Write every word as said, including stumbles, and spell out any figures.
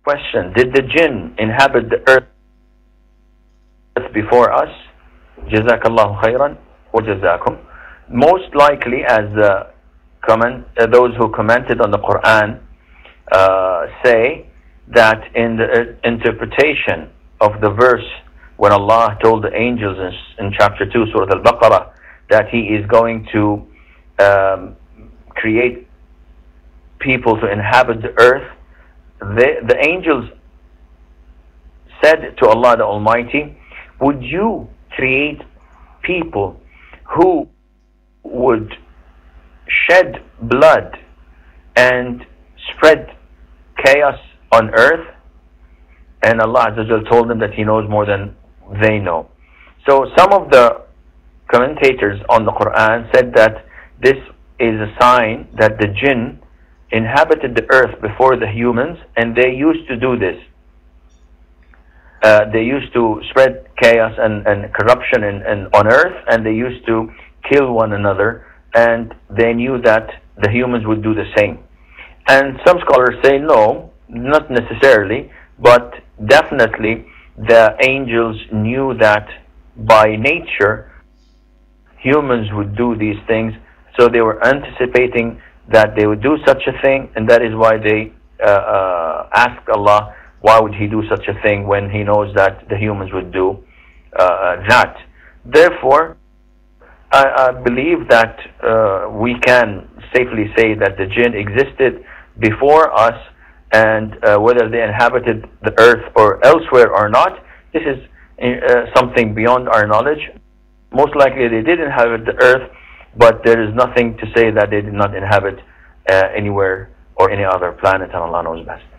Question: did the jinn inhabit the earth before us? Jazakallahu khairan wa jazakum. Most likely, as uh, comment, uh, those who commented on the Quran uh, say, that in the uh, interpretation of the verse when Allah told the angels in, in chapter two, Surah Al-Baqarah, that He is going to um, create people to inhabit the earth, the, the angels said to Allah the Almighty, would you create people who would shed blood and spread chaos on earth? And Allah Azza wa Jal told them that He knows more than they know. So some of the commentators on the Quran said that this is a sign that the jinn inhabited the earth before the humans, and they used to do this. Uh, they used to spread chaos and, and corruption in, in, on earth, and they used to kill one another, and they knew that the humans would do the same. And some scholars say no, not necessarily, but definitely the angels knew that by nature humans would do these things, so they were anticipating that they would do such a thing, and that is why they uh, uh, asked Allah, why would He do such a thing when He knows that the humans would do uh, that. Therefore, I, I believe that uh, we can safely say that the jinn existed before us, and uh, whether they inhabited the earth or elsewhere or not, this is uh, something beyond our knowledge. Most likely they did inhabit the earth, but there is nothing to say that they did not inhabit uh, anywhere or any other planet, and Allah knows best.